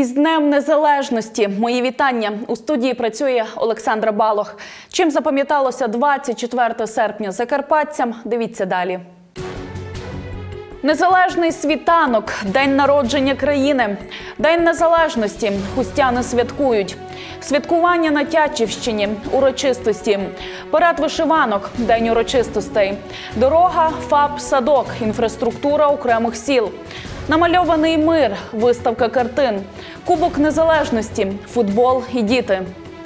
Із Днем Незалежності! Мої вітання! У студії працює Олександра Балох. Чим запам'яталося 24 серпня закарпатцям? Дивіться далі. Незалежний світанок – день народження країни. День Незалежності. Хустяни святкують. Святкування на Тячівщині. Урочистості. Парад вишиванок. День урочистостей. Дорога, ФАП, садок. Інфраструктура окремих сіл. Намальований мир. Виставка картин. Кубок Незалежності. Футбол і діти.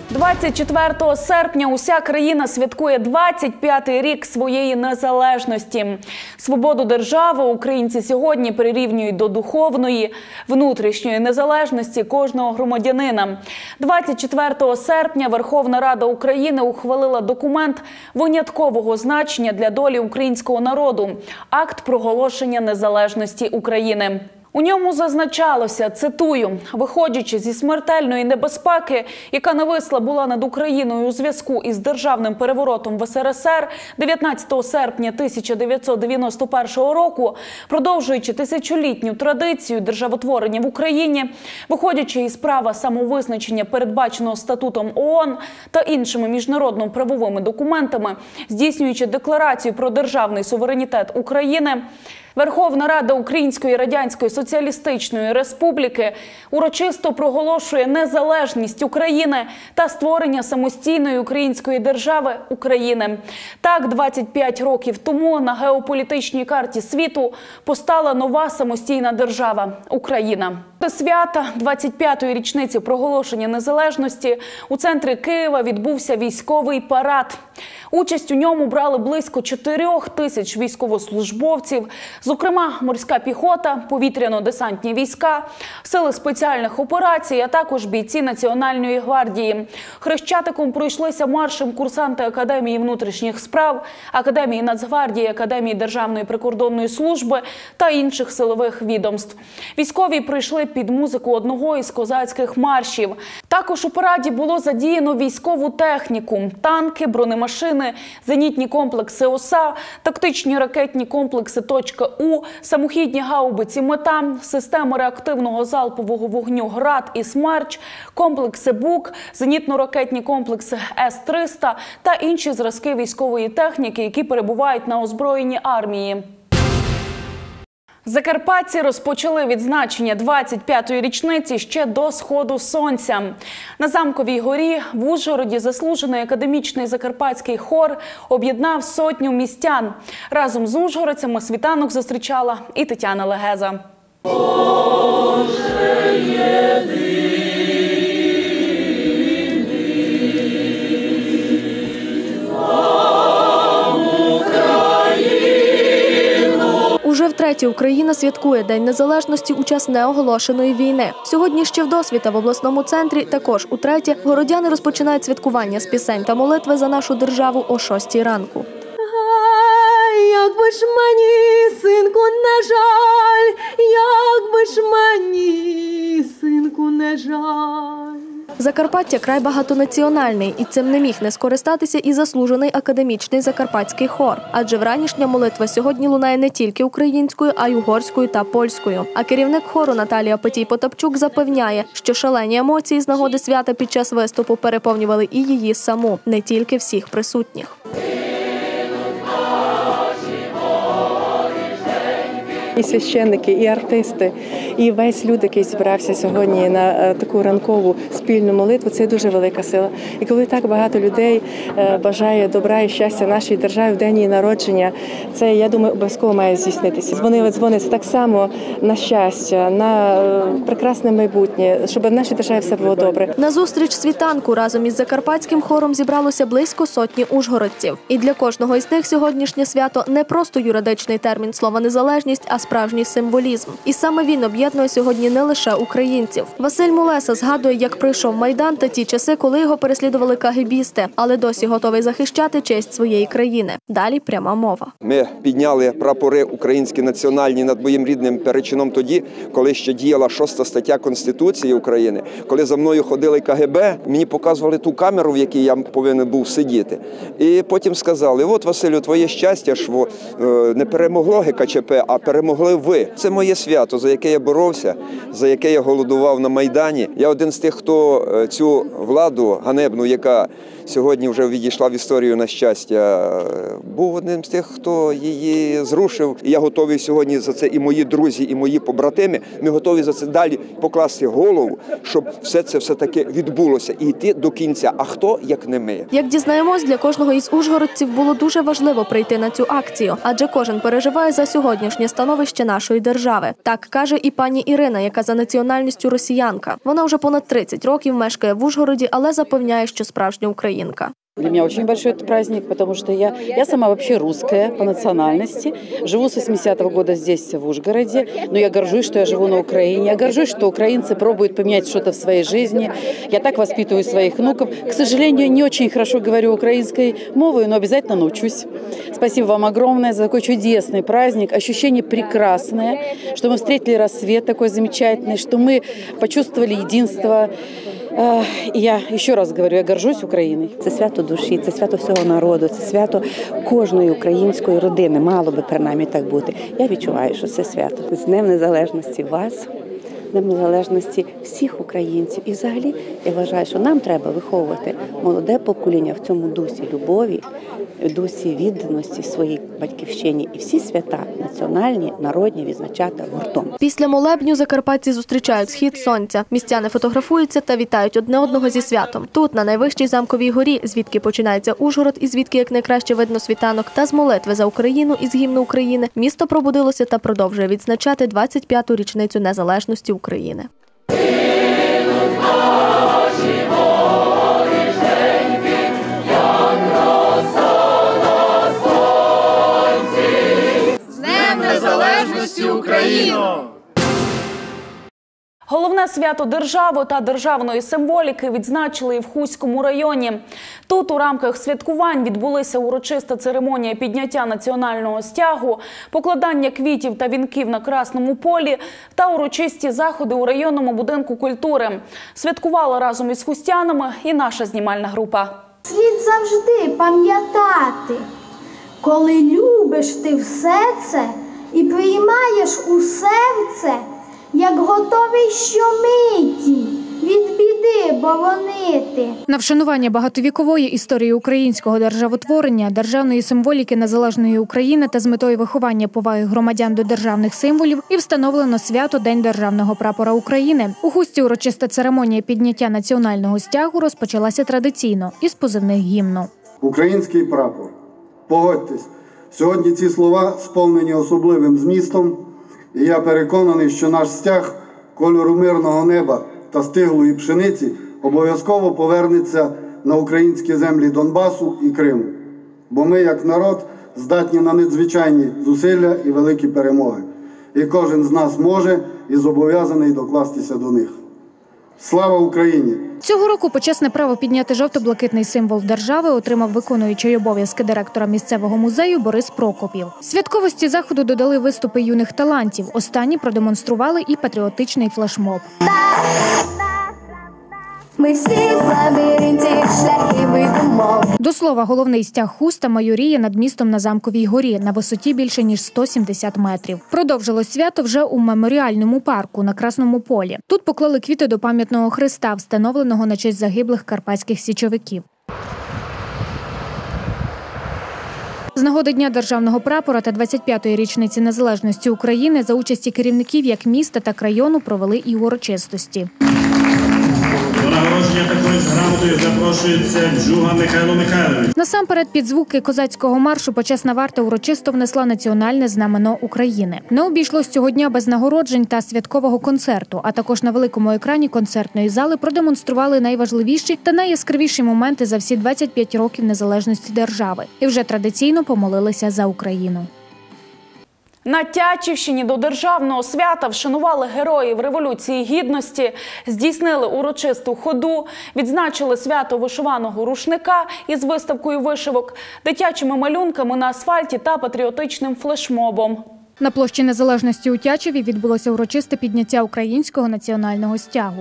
24 серпня уся країна святкує 25-й рік своєї незалежності. Свободу держави українці сьогодні прирівнюють до духовної, внутрішньої незалежності кожного громадянина. 24 серпня Верховна Рада України ухвалила документ виняткового значення для долі українського народу – акт проголошення незалежності України. У ньому зазначалося, цитую, «Виходячи зі смертельної небезпеки, яка нависла була над Україною у зв'язку із державним переворотом в СРСР 19 серпня 1991 року, продовжуючи тисячолітню традицію державотворення в Україні, виходячи із права самовизначення, передбаченого статутом ООН та іншими міжнародно-правовими документами, здійснюючи декларацію про державний суверенітет України, Верховна Рада Української Радянської Соціалістичної Республіки урочисто проголошує незалежність України та створення самостійної української держави України. Так, 25 років тому на геополітичній карті світу постала нова самостійна держава – Україна. До свята 25-ї річниці проголошення незалежності у центрі Києва відбувся військовий парад. Участь у ньому брали близько 4 тисяч військовослужбовців, зокрема морська піхота, повітряно-десантні війська, сили спеціальних операцій, а також бійці Національної гвардії. Хрещатиком пройшлися маршем курсанти Академії внутрішніх справ, Академії Нацгвардії, Академії Державної прикордонної служби та інших силових відомств. Військові прийшли під музику одного із козацьких маршів. Також у параді було задіяно військову техніку – танки, бронемашини, зенітні комплекси ОСА, тактичні ракетні комплекси «Точка-У», самохідні гаубиці «Мета», системи реактивного залпового вогню «Град» і «Смерч», комплекси «Бук», зенітно-ракетні комплекси С-300 та інші зразки військової техніки, які перебувають на озброєнні армії. Закарпатці розпочали відзначення 25-ї річниці ще до сходу сонця. На Замковій горі в Ужгороді заслужений академічний закарпатський хор об'єднав сотню містян. Разом з ужгородцями світанок зустрічала і Тетяна Легеза. Уже втретє Україна святкує День Незалежності у час неоголошеної війни. Ссьогодні ще вдосвіта в обласному центрі, також утретє, городяни розпочинають святкування з пісень та молитви за нашу державу о 6-й ранку. Якби ж мені, синку, не жаль, якби ж мені, синку, не жаль. Закарпаття – край багатонаціональний, і цим не міг не скористатися і заслужений академічний закарпатський хор. Адже вранішня молитва сьогодні лунає не тільки українською, а й угорською та польською. А керівник хору Наталія Петій-Потапчук запевняє, що шалені емоції з нагоди свята під час виступу переповнювали і її саму, не тільки всіх присутніх. І священники, і артисти, і весь люд, який зібрався сьогодні на таку ранкову спільну молитву, це дуже велика сила. І коли так багато людей бажає добра і щастя нашій державі в день її народження, це, я думаю, обов'язково має здійснитися. Дзвонить так само на щастя, на прекрасне майбутнє, щоб в нашій державі все було добре. На зустріч світанку разом із закарпатським хором зібралося близько сотні ужгородців. І для кожного із них сьогоднішнє свято не просто юридичний термін слова «незалежність», а справжній символізм. І саме він об'єднує сьогодні не лише українців. Василь Мулеса згадує, як пройшов Майдан та ті часи, коли його переслідували кагебісти, але досі готовий захищати честь своєї країни. Далі пряма мова. Ми підняли прапори українські національні над моїм рідним Перечином тоді, коли ще діяла 6 стаття Конституції України. Коли за мною ходили КГБ, мені показували ту камеру, в якій я повинен був сидіти. І потім сказали, от, Василю, твоє щастя, що не перемогло ГКЧП, а перемогло могли ви. Це моє свято, за яке я боровся, за яке я голодував на Майдані. Я один з тих, хто цю владу ганебну, яка сьогодні вже відійшла в історію, на щастя, був одним з тих, хто її зрушив. І я готовий сьогодні за це, і мої друзі, і мої побратими, ми готові за це далі покласти голову, щоб все це все-таки відбулося і йти до кінця. А хто, як не ми? Як дізнаємось, для кожного із ужгородців було дуже важливо прийти на цю акцію, адже кожен переживає за сьогоднішнє становище нашої держави. Так каже і пані Ірина, яка за національністю росіянка. Вона вже понад 30 років мешкає в Ужгороді, але запевняє, що справжня українка. Для меня очень большой этот праздник, потому что я сама вообще русская по национальности. Живу с 80-го года здесь, в Ужгороде, но я горжусь, что я живу на Украине. Я горжусь, что украинцы пробуют поменять что-то в своей жизни. Я так воспитываю своих внуков. К сожалению, не очень хорошо говорю украинской мовой, но обязательно научусь. Спасибо вам огромное за такой чудесный праздник. Ощущение прекрасное, что мы встретили рассвет такой замечательный, что мы почувствовали единство. І я ще раз говорю, я горжусь Україною. Це свято душі, це свято всього народу, це свято кожної української родини. Мало би принаймні так бути. Я відчуваю, що це свято. З Днем Незалежності вас, Днем Незалежності всіх українців. І взагалі я вважаю, що нам треба виховувати молоде покоління в цьому дусі любові, дусі відданості своїй батьківщині. І всі свята національні, народні відзначати гуртом. Після молебню закарпатці зустрічають схід сонця. Містяни фотографуються та вітають одне одного зі святом. Тут, на найвищій замковій горі, звідки починається Ужгород і звідки якнайкраще видно світанок, та з молитви за Україну і з гімну України, місто пробудилося та продовжує відзначати 25-ту річницю незалежності України. Незалежності Україно! Головне свято держави та державної символіки відзначили і в Хуському районі. Тут у рамках святкувань відбулися урочиста церемонія підняття національного стягу, покладання квітів та вінків на Красному полі та урочисті заходи у районному будинку культури. Святкувала разом із хустянами і наша знімальна група. Слід завжди пам'ятати, коли любиш ти все це і приймаєш у серце, як готовий щомиті від біди боронити. На вшанування багатовікової історії українського державотворення, державної символіки незалежної України та з метою виховання поваги громадян до державних символів і встановлено свято День державного прапора України. У Хустці урочиста церемонія підняття національного стягу розпочалася традиційно із позивних гімну. Український прапор. Погодьтесь, сьогодні ці слова сповнені особливим змістом. І я переконаний, що наш стяг кольору мирного неба та стиглої пшениці обов'язково повернеться на українські землі Донбасу і Криму. Бо ми, як народ, здатні на надзвичайні зусилля і великі перемоги. І кожен з нас може і зобов'язаний докластися до них. Слава Україні! Цього року почесне право підняти жовто-блакитний символ держави отримав виконуючий обов'язки директора місцевого музею Борис Прокопів. Святковості заходу додали виступи юних талантів. Останні продемонстрували і патріотичний флешмоб. Ми всі в лабіринті шляхи видумов. До слова, головний стяг Хуста майоріє над містом на Замковій горі на висоті більше ніж 170 метрів. Продовжилось свято вже у меморіальному парку на Красному полі. Тут поклали квіти до пам'ятного хреста, встановленого на честь загиблих карпатських січовиків. З нагоди Дня державного прапора та 25-ї річниці незалежності України за участі керівників як міста, так і району провели і урочистості. До нагородження також грамотою запрошується Джуга Михайло Михайлович. Насамперед під звуки козацького маршу почесна варта урочисто внесла національне знамено України. Не обійшлось цього дня без нагороджень та святкового концерту, а також на великому екрані концертної зали продемонстрували найважливіші та найяскравіші моменти за всі 25 років незалежності держави. І вже традиційно помолилися за Україну. На Тячівщині до державного свята вшанували героїв Революції Гідності, здійснили урочисту ходу, відзначили свято вишиваного рушника із виставкою вишивок, дитячими малюнками на асфальті та патріотичним флешмобом. На площі Незалежності у Тячеві відбулося урочисте підняття українського національного стягу.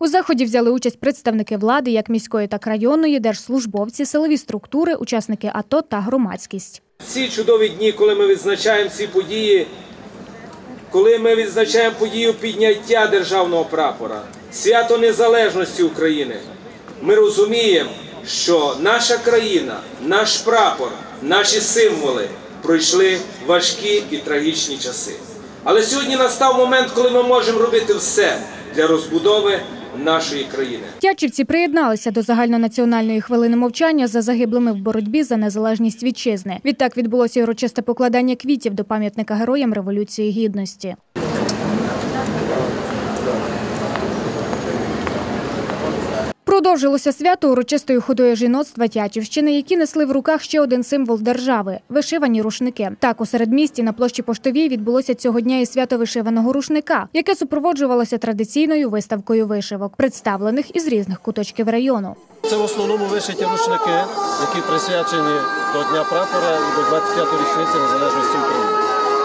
У заході взяли участь представники влади, як міської, так і районної, держслужбовці, силові структури, учасники АТО та громадськість. Ці чудові дні, коли ми відзначаємо ці події, коли ми відзначаємо подію підняття державного прапора, свято незалежності України, ми розуміємо, що наша країна, наш прапор, наші символи пройшли важкі і трагічні часи. Але сьогодні настав момент, коли ми можемо робити все для розбудови нашої країни. Тячівці приєдналися до загальнонаціональної хвилини мовчання за загиблими в боротьбі за незалежність вітчизни. Відтак відбулося й урочисте покладання квітів до пам'ятника героям Революції Гідності. Продовжилося свято урочистою ходою жіноцтва Тячівщини, які несли в руках ще один символ держави – вишивані рушники. Так, у середмісті на площі Поштовій відбулося цього дня і свято вишиваного рушника, яке супроводжувалося традиційною виставкою вишивок, представлених із різних куточків району. Це в основному вишиті рушники, які присвячені до Дня прапора і до 25-ї річниці незалежності України.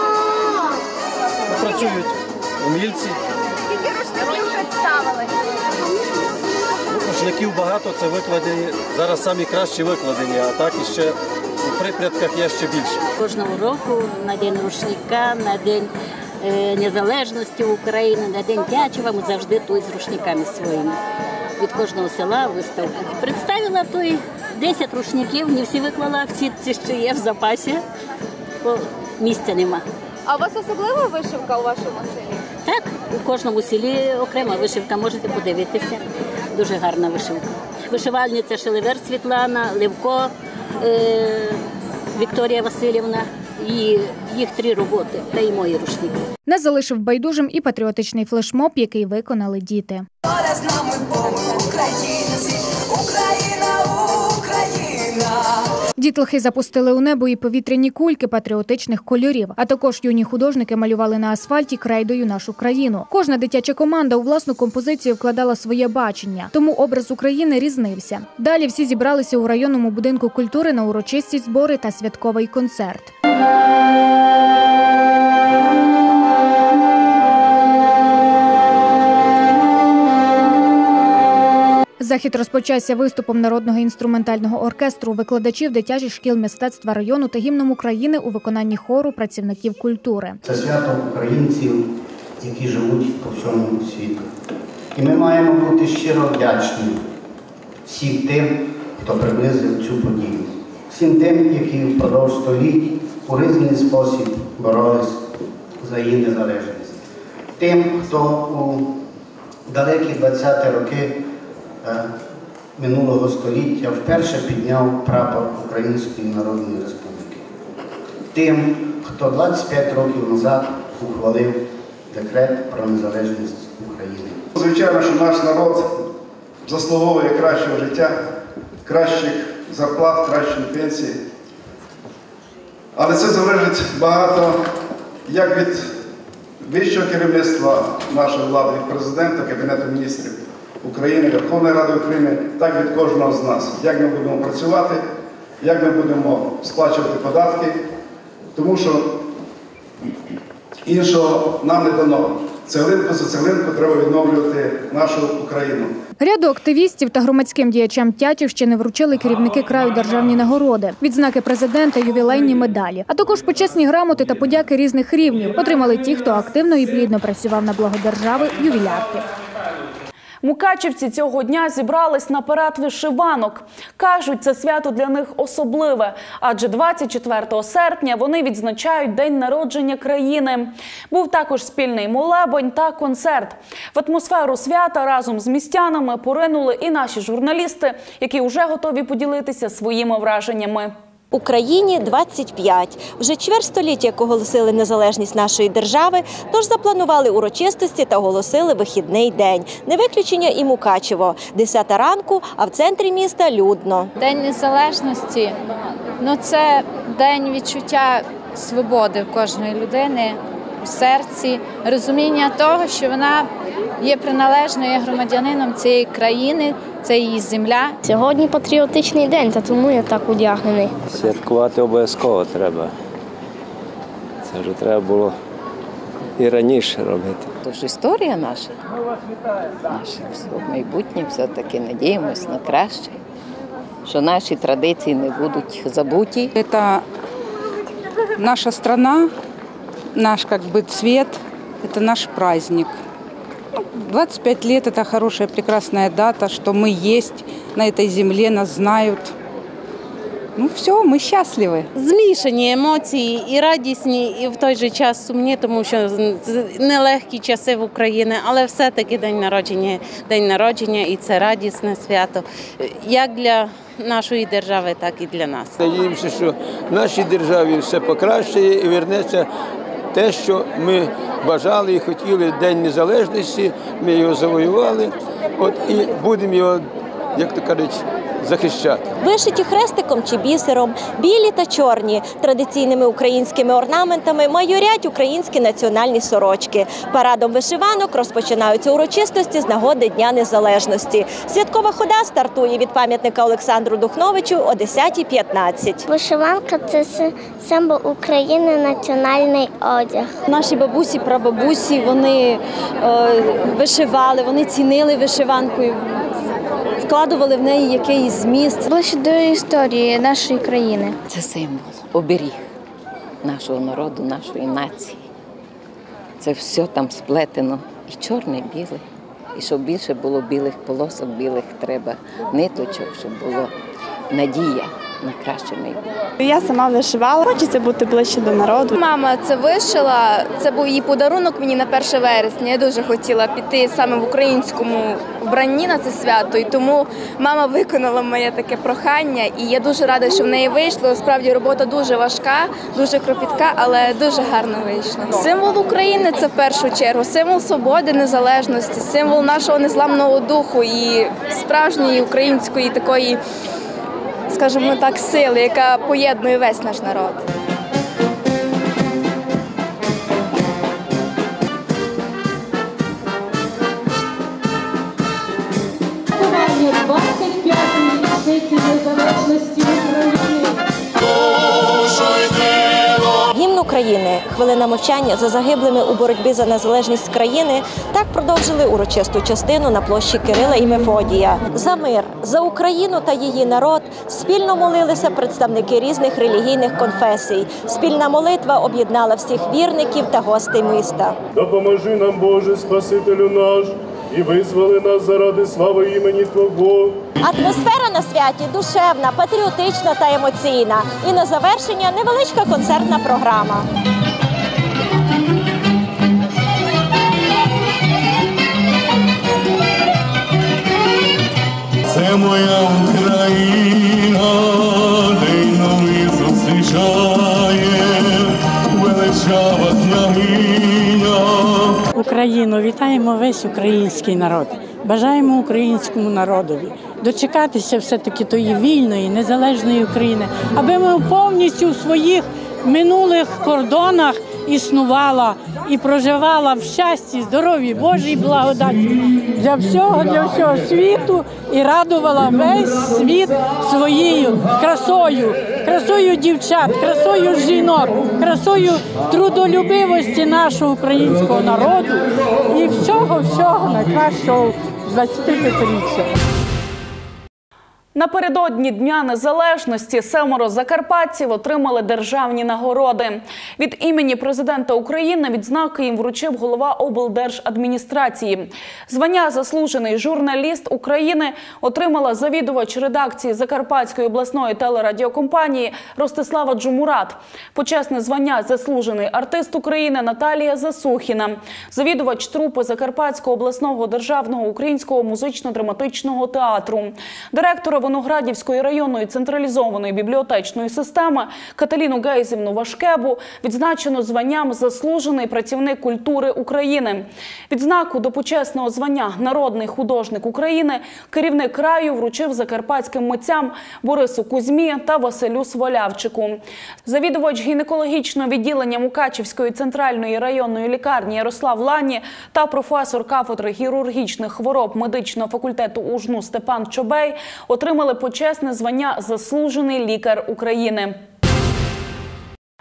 Працюють умільці. Скільки рушників представили? Рушників багато, це викладені, зараз самі кращі викладені, а так іще у припрядках є ще більше. Кожного року на День рушника, на День незалежності України, на День Тячева ми завжди тут з рушниками своїми. Від кожного села виставка. Представила той 10 рушників, не всі виклала, всі ці ще є в запасі, бо місця нема. А у вас особлива вишивка у вашому селі? Так, у кожному селі окрема вишивка, можете подивитися. Дуже гарна вишивка. Вишивальниця Шелевер Світлана, Левко Вікторія Васильівна. І їх 3 роботи, та й мої рушники. Не залишив байдужим і патріотичний флешмоб, який виконали діти. Дітлахи запустили у небо і повітряні кульки патріотичних кольорів, а також юні художники малювали на асфальті крейдою нашу країну. Кожна дитяча команда у власну композицію вкладала своє бачення, тому образ України різнився. Далі всі зібралися у районному будинку культури на урочисті збори та святковий концерт. Захід розпочався виступом народного інструментального оркестру викладачів дитячих шкіл мистецтва району та гімном України у виконанні хору працівників культури. Це свято українців, які живуть по всьому світу. І ми маємо бути щиро вдячні всім тим, хто приблизив цю подію. Всім тим, які впродовж століть у різний спосіб боролись за її незалежність. Тим, хто у далекі 20-ті роки минулого століття вперше підняв прапор Української Народної Республіки. Тим, хто 25 років назад ухвалив декрет про незалежність України. Звичайно, що наш народ заслуговує кращого життя, кращих зарплат, кращої пенсії. Але це залежить багато як від вищого керівництва нашої влади, від президента, Кабінету міністрів України, Верховної Ради України, так від кожного з нас. Як ми будемо працювати, як ми будемо сплачувати податки, тому що іншого нам не дано. Цеглинку за цеглинку треба відновлювати нашу Україну. Ряду активістів та громадським діячам Тячівщини вручили керівники краю державні нагороди, відзнаки президента, ювілейні медалі, а також почесні грамоти та подяки різних рівнів отримали ті, хто активно і плідно працював на благо держави, ювілярки. Мукачівці цього дня зібрались на парад вишиванок. Кажуть, це свято для них особливе, адже 24 серпня вони відзначають День народження країни. Був також спільний молебень та концерт. В атмосферу свята разом з містянами поринули і наші журналісти, які вже готові поділитися своїми враженнями. Україні 25. Вже чверть століття, як оголосили незалежність нашої держави, тож запланували урочистості та оголосили вихідний день. Не виключення і Мукачево. 10 ранку, а в центрі міста людно. День незалежності – це день відчуття свободи в кожної людини, в серці, розуміння того, що вона є приналежною громадянином цієї країни, це її земля. Сьогодні патріотичний день, та тому я так одягнений. Святкувати обов'язково треба. Це вже треба було і раніше робити. Тож історія наша, наше майбутнє, все-таки надіємось на краще, що наші традиції не будуть забуті. Це наша страна, наш цвет, это наш праздник. 25 лет – это хорошая, прекрасная дата, что мы есть на этой земле, нас знают. Ну все, ми щасливі. Змішані емоції, і радісні, і в той же час сумні, тому що нелегкі часи в Україні, але все-таки день народження і це радісне свято, як для нашої держави, так і для нас. Надіємося, що в нашій державі все покращає і вернеться те, що ми бажали і хотіли. День Незалежності, ми його завоювали, і будемо його, як то кажуть, захищати. Вишиті хрестиком чи бісером, білі та чорні, традиційними українськими орнаментами майорять українські національні сорочки. Парадом вишиванок розпочинаються урочистості з нагоди Дня Незалежності. Святкова хода стартує від пам'ятника Олександру Духновичу о 10:15. Вишиванка – це символ України, національний одяг. Наші бабусі, прабабусі, вони вишивали, вони цінили вишиванку, вкладували в неї якийсь зміст. Ближче до історії нашої країни. Це символ, оберіг нашого народу, нашої нації. Це все там сплетено, і чорне, і біле. І щоб більше було білих полосок, білих треба ниточок, щоб було надія на краще майбутнє. Я сама вишивала, хочеться бути ближче до народу. Мама це вишила, це був її подарунок мені на 1 вересня. Я дуже хотіла піти саме в українському вбранні на це свято, і тому мама виконала моє таке прохання, і я дуже рада, що в неї вийшло. Справді робота дуже важка, дуже кропітка, але дуже гарно вийшло. Символ України – це в першу чергу символ свободи, незалежності, символ нашого незламного духу і справжньої української такої, скажімо так, сили, яка поєднує весь наш народ. Святкування 25-ї річниці незалежності України. Гімн України, хвилина мовчання за загиблими у боротьбі за незалежність країни, так продовжили урочисту частину на площі Кирила і Мефодія. За мир, за Україну та її народ спільно молилися представники різних релігійних конфесій. Спільна молитва об'єднала всіх вірників та гостей міста. Допоможи нам, Боже, Спасителю наш, і визволи нас заради слави імені Твого. Атмосфера на святі душевна, патріотична та емоційна. І на завершення невеличка концертна програма. Це моя Україна, день новий зустрічає, величава княгиня. Україну, вітаємо весь український народ. Бажаємо українському народові дочекатися все-таки тої вільної, незалежної України, аби ми повністю в своїх минулих кордонах існувала і проживала в щасті, здоров'ї, Божій благодаті для всього світу і радувала весь світ своєю красою, красою дівчат, красою жінок, красою трудолюбивості нашого українського народу і всього найкращого 25-річчя. Напередодні Дня Незалежності 7 закарпатців отримали державні нагороди. Від імені президента України відзнаки їм вручив голова облдержадміністрації. Звання «Заслужений журналіст України» отримала завідувач редакції Закарпатської обласної телерадіокомпанії Ростислава Джумурат. Почесне звання «Заслужений артист України» Наталія Засухіна. Завідувач трупи Закарпатського обласного державного українського музично-драматичного театру. Директора Виноградівської районної централізованої бібліотечної системи Каталіну Гейзівну Вашкебу відзначено званням «Заслужений працівник культури України». Відзнаку до почесного звання «Народний художник України» керівник краю вручив закарпатським митцям Борису Кузьмі та Василю Свалявчику. Завідувач гінекологічного відділення Мукачівської центральної районної лікарні Ярослав Лані та професор кафедри хірургічних хвороб медичного факультету УЖНУ Степан Чобей отримали почесне звання «Заслужений лікар України».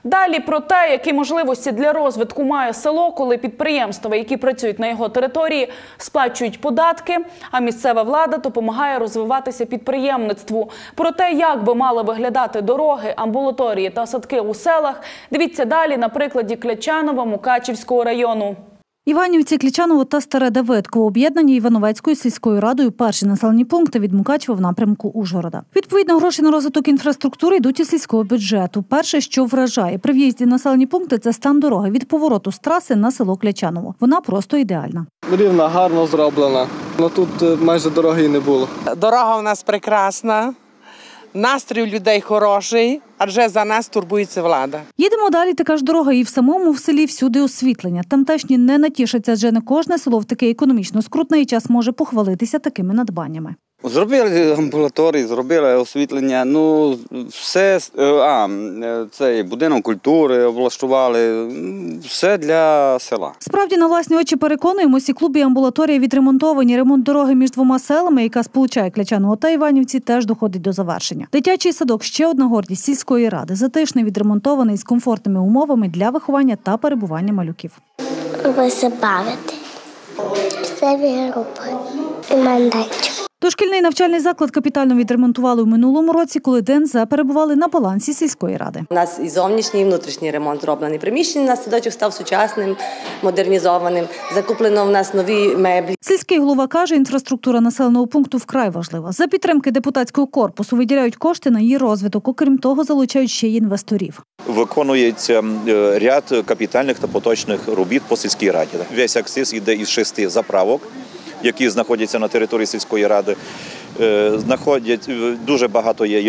Далі про те, які можливості для розвитку має село, коли підприємства, які працюють на його території, сплачують податки, а місцева влада допомагає розвиватися підприємництву. Про те, як би мали виглядати дороги, амбулаторії та садки у селах, дивіться далі на прикладі Клячанова Мукачівського району. Іванівці, Клячаново та Старе Давидково об'єднані Івановецькою сільською радою перші населені пункти від Мукачева в напрямку Ужгорода. Відповідно, гроші на розвиток інфраструктури йдуть із сільського бюджету. Перше, що вражає, при в'їзді в населені пункти – це стан дороги від повороту з траси на село Клячаново. Вона просто ідеальна. Рівна, гарно зроблена. Но тут майже дороги і не було. Дорога у нас прекрасна. Настрій у людей хороший, адже за нас турбується влада. Їдемо далі, така ж дорога і в самому селі всюди освітлення. Тамтешні не натішаться, адже не кожне село в такий економічно скрутний час може похвалитися такими надбаннями. Зробили амбулаторії, зробили освітлення, все, цей будинок культури облаштували, все для села. Справді, на власні очі переконуємося, клуб і амбулаторія відремонтовані. Ремонт дороги між двома селами, яка сполучає Клячаново та Іванівці, теж доходить до завершення. Дитячий садок – ще одна гордість сільської ради. Затишний, відремонтований, з комфортними умовами для виховання та перебування малюків. Висипавити. Все вігрупа. І майданчик. Дошкільний навчальний заклад капітально відремонтували в минулому році, коли ДНЗ перебували на балансі сільської ради. У нас і зовнішній, і внутрішній ремонт зроблений. Приміщення на садочок став сучасним, модернізованим. Закуплено в нас нові меблі. Сільський голова каже, інфраструктура населеного пункту вкрай важлива. За підтримки депутатського корпусу виділяють кошти на її розвиток. Окрім того, залучають ще й інвесторів. Виконується ряд капітальних та поточних робіт по сільській раді. Весь акциз йде із 6 заправок, які знаходяться на території сільської ради. Дуже багато є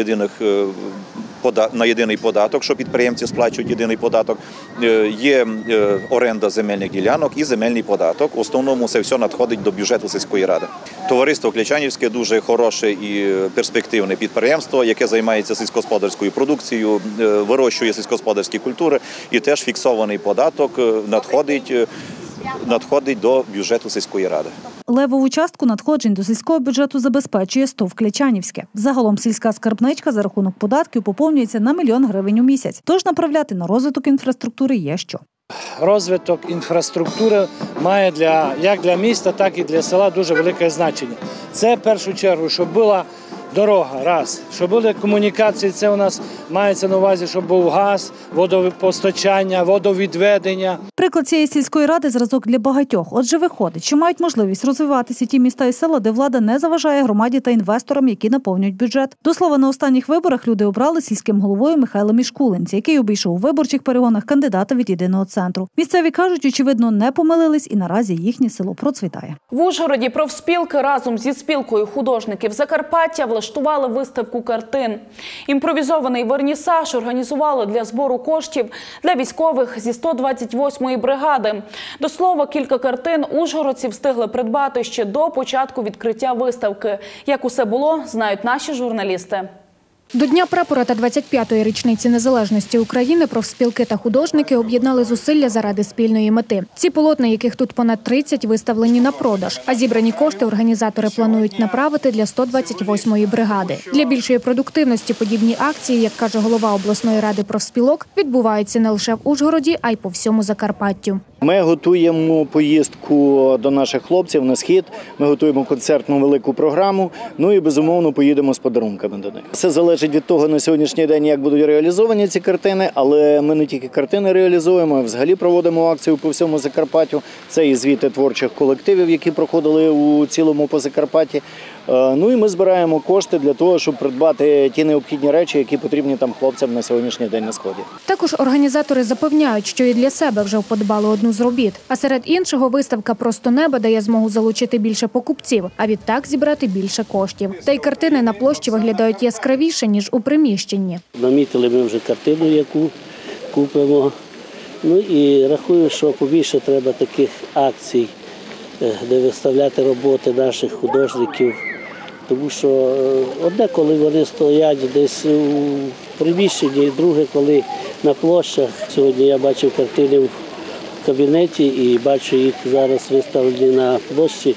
на єдиний податок, що підприємці сплачують єдиний податок. Є оренда земельних ділянок і земельний податок. В основному це все надходить до бюджету сільської ради. Товариство Клячанівське дуже хороше і перспективне підприємство, яке займається сільськогосподарською продукцією, вирощує сільськогосподарські культури і теж фіксований податок надходить до бюджету сільської ради. Левову частку надходжень до сільського бюджету забезпечує СТОВ Клячанівське. Загалом сільська скарбничка за рахунок податків поповнюється на 1 000 000 гривень у місяць. Тож направляти на розвиток інфраструктури є що. Розвиток інфраструктури має як для міста, так і для села дуже велике значення. Це в першу чергу, щоб була дорога, раз. Щоб були комунікації, це у нас мається на увазі, щоб був газ, водопостачання, водовідведення. Приклад цієї сільської ради – зразок для багатьох. Отже, виходить, що мають можливість розвиватися ті міста і села, де влада не заважає громаді та інвесторам, які наповнюють бюджет. До слова, на останніх виборах люди обрали сільським головою Михайла Мішкулинця, який обійшов у виборчих перегонах кандидата від Єдиного центру. Місцеві кажуть, очевидно, не помилились і наразі їхнє село процвітає. В Ужгороді профспілки разом зі спілкою художників Закарпаття влаштували виставку картин. Імпровізований вернісаж організували для збору коштів для військових зі 128-ї бригади. До слова, кілька картин ужгородці встигли придбати ще до початку відкриття виставки. Як усе було, знають наші журналісти. До Дня прапора та 25-ї річниці незалежності України профспілки та художники об'єднали зусилля заради спільної мети. Ці полотна, яких тут понад 30, виставлені на продаж, а зібрані кошти організатори планують направити для 128-ї бригади. Для більшої продуктивності подібні акції, як каже голова обласної ради профспілок, відбуваються не лише в Ужгороді, а й по всьому Закарпаттю. Ми готуємо поїздку до наших хлопців на схід, ми готуємо концертну велику програму, і, безумовно, поїдемо з подарунками до них. Все залежить від того на сьогоднішній день, як будуть реалізовані ці картини, але ми не тільки картини реалізуємо, а взагалі проводимо акцію по всьому Закарпаттю. Це і звіти творчих колективів, які проходили у цілому по Закарпатті. І ми збираємо кошти для того, щоб придбати ті необхідні речі, які потрібні там хлопцям на сьогоднішній день на сході. Також організатори запевняють, що і для себе вже вподобали одну з робіт. А серед іншого виставка «Просто неба» дає змогу залучити більше покупців, а відтак зібрати більше коштів. Та й картини на площі виглядають яскравіше, ніж у приміщенні. Намітили ми вже картину, яку купимо. І рахую, що побільше треба таких акцій, де виставляти роботи наших художників. Тому що одне, коли вони стоять десь у приміщенні, друге, коли на площах. Сьогодні я бачив картини в кабінеті і бачу їх зараз виставлені на площі.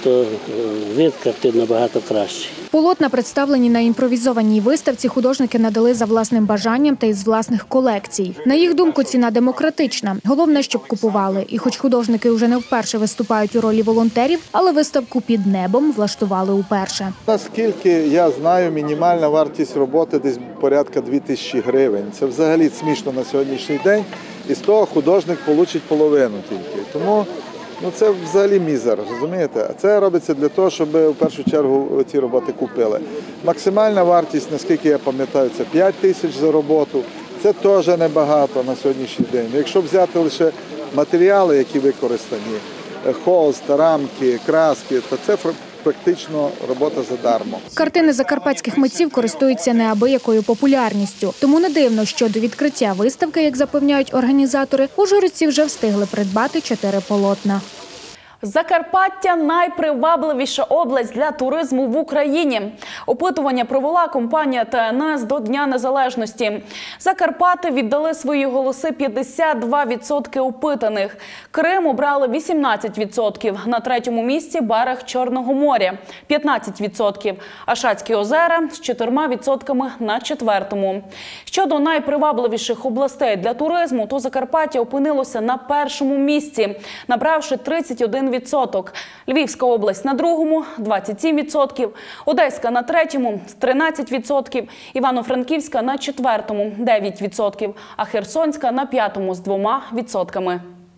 то вид картин набагато кращий. Полотна, представлені на імпровізованій виставці, художники надали за власним бажанням та із власних колекцій. На їх думку, ціна демократична. Головне, щоб купували. І хоч художники вже не вперше виступають у ролі волонтерів, але виставку «Під небом» влаштували уперше. Наскільки я знаю, мінімальна вартість роботи десь порядка 2000 гривень. Це взагалі смішно на сьогоднішній день. І з того художник отримає половину тільки. Тому це взагалі мізер, розумієте? А це робиться для того, щоб в першу чергу ці роботи купили. Максимальна вартість, наскільки я пам'ятаю, це 5 тисяч за роботу. Це теж небагато на сьогоднішній день. Якщо взяти лише матеріали, які використані, холст, рамки, краски, то це практично робота задармо. Картини закарпатських митців користуються неабиякою популярністю. Тому не дивно, що до відкриття виставки, як запевняють організатори, ужгородці вже встигли придбати 4 полотна. Закарпаття – найпривабливіша область для туризму в Україні. Опитування провела компанія ТНС до Дня Незалежності. Закарпати віддали свої голоси 52% опитаних. Крим обрали 18%. На третьому місці берег Чорного моря – 15%. А Шацькі озера з 4% на четвертому. Щодо найпривабливіших областей для туризму, то Закарпаття опинилося на першому місці, набравши 31%. Львівська область на другому – 27%, Одеська на третьому – 13%, Івано-Франківська на четвертому – 9%, а Херсонська на п'ятому з 2%.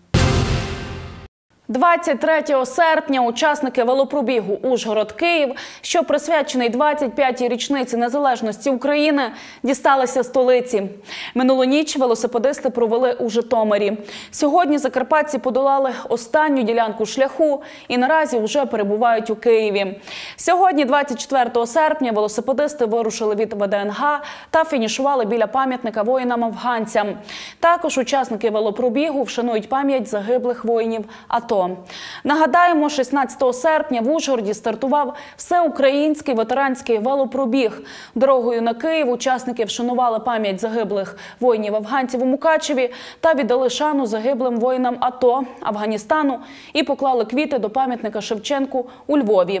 23 серпня учасники велопробігу «Ужгород-Київ», що присвячений 25-й річниці незалежності України, дісталися столиці. Минулу ніч велосипедисти провели у Житомирі. Сьогодні закарпатці подолали останню ділянку шляху і наразі вже перебувають у Києві. Сьогодні, 24 серпня, велосипедисти вирушили від ВДНГ та фінішували біля пам'ятника воїнам-афганцям. Також учасники велопробігу вшанують пам'ять загиблих воїнів АТО. Нагадаємо, 16 серпня в Ужгороді стартував всеукраїнський ветеранський велопробіг. Дорогою на Київ учасники вшанували пам'ять загиблих воїнів-афганців у Мукачеві та віддали шану загиблим воїнам АТО, Афганістану і поклали квіти до пам'ятника Шевченку у Львові.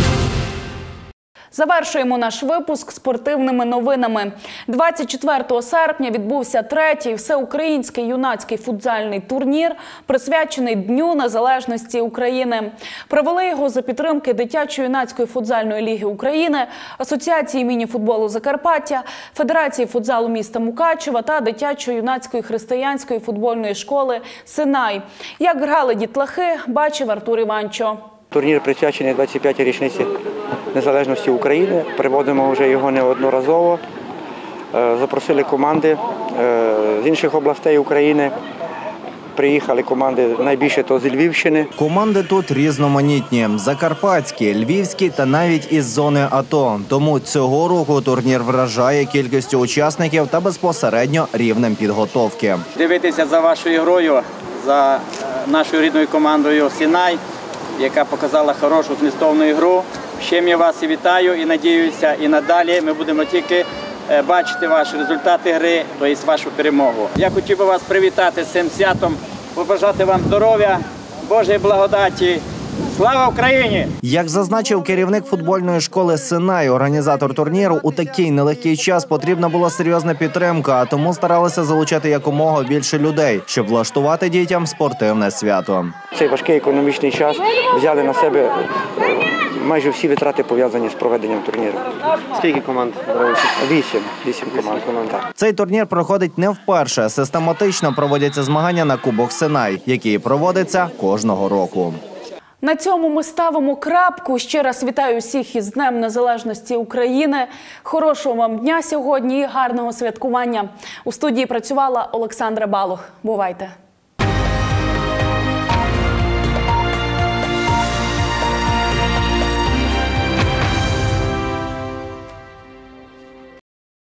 Завершуємо наш випуск спортивними новинами. 24 серпня відбувся третій всеукраїнський юнацький футзальний турнір, присвячений Дню Незалежності України. Провели його за підтримки Дитячо-юнацької футзальної ліги України, Асоціації міні-футболу Закарпаття, Федерації футзалу міста Мукачева та Дитячо-юнацької християнської футбольної школи «Синай». Як грали дітлахи, бачив Артур Іванчо. Турнір присвячений 25-й річниці незалежності України. Приводимо вже його неодноразово. Запросили команди з інших областей України. Приїхали команди найбільше то з Львівщини. Команди тут різноманітні – закарпатські, львівські та навіть із зони АТО. Тому цього року турнір вражає кількістю учасників та безпосередньо рівнем підготовки. Дивитися за вашою грою, за нашою рідною командою «Синай», яка показала хорошу змістовну ігру. З чим я вас і вітаю і надіюся, і надалі ми будемо тільки бачити ваші результати гри, тобто вашу перемогу. Я хотів би вас привітати з цим святом, побажати вам здоров'я, Божої благодаті. Слава Україні! Як зазначив керівник футбольної школи «Синай», організатор турніру, у такий нелегкий час потрібна була серйозна підтримка, а тому старалися залучати якомога більше людей, щоб влаштувати дітям спортивне свято. Цей важкий економічний час взяли на себе майже всі витрати, пов'язані з проведенням турніру. Скільки команд? 8 команд. Цей турнір проходить не вперше. Систематично проводяться змагання на Кубок «Синай», який проводиться кожного року. На цьому ми ставимо крапку. Ще раз вітаю всіх із Днем Незалежності України. Хорошого вам дня сьогодні і гарного святкування. У студії працювала Олександра Балух. Бувайте!